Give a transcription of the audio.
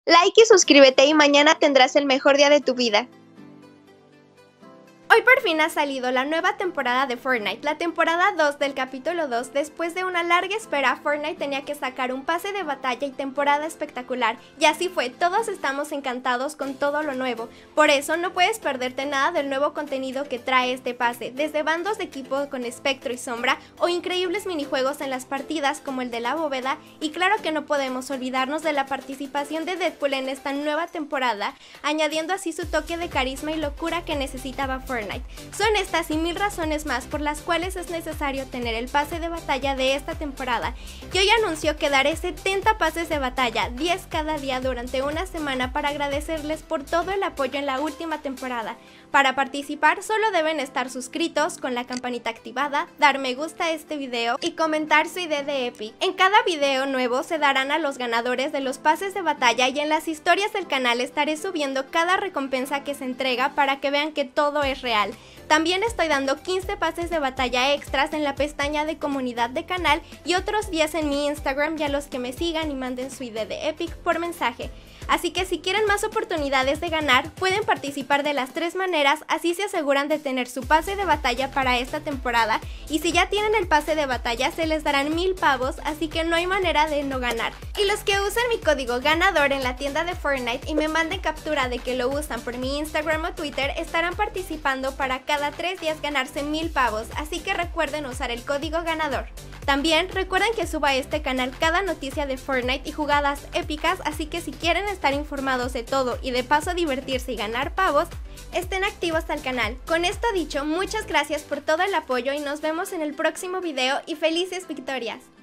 Like y suscríbete y mañana tendrás el mejor día de tu vida. Hoy por fin ha salido la nueva temporada de Fortnite, la temporada 2 del capítulo 2. Después de una larga espera, Fortnite tenía que sacar un pase de batalla y temporada espectacular. Y así fue, todos estamos encantados con todo lo nuevo. Por eso no puedes perderte nada del nuevo contenido que trae este pase, desde bandos de equipo con espectro y sombra, o increíbles minijuegos en las partidas como el de la bóveda, y claro que no podemos olvidarnos de la participación de Deadpool en esta nueva temporada, añadiendo así su toque de carisma y locura que necesitaba Fortnite. Son estas y 1000 razones más por las cuales es necesario tener el pase de batalla de esta temporada, y hoy anunció que daré 70 pases de batalla, 10 cada día durante una semana para agradecerles por todo el apoyo en la última temporada. Para participar solo deben estar suscritos, con la campanita activada, dar me gusta a este video y comentar su ID de Epic. En cada video nuevo se darán a los ganadores de los pases de batalla y en las historias del canal estaré subiendo cada recompensa que se entrega para que vean que todo es real. También estoy dando 15 pases de batalla extras en la pestaña de comunidad de canal y otros 10 en mi Instagram y a los que me sigan y manden su ID de Epic por mensaje. Así que si quieren más oportunidades de ganar, pueden participar de las 3 maneras, así se aseguran de tener su pase de batalla para esta temporada, y si ya tienen el pase de batalla se les darán 1000 pavos, así que no hay manera de no ganar. Y los que usen mi código ganador en la tienda de Fortnite y me manden captura de que lo usan por mi Instagram o Twitter, estarán participando para cada 3 días ganarse 1000 pavos, así que recuerden usar el código ganador. También recuerden que subo a este canal cada noticia de Fortnite y jugadas épicas, así que si quieren estar informados de todo y de paso divertirse y ganar pavos, estén activos al canal. Con esto dicho, muchas gracias por todo el apoyo y nos vemos en el próximo video y felices victorias.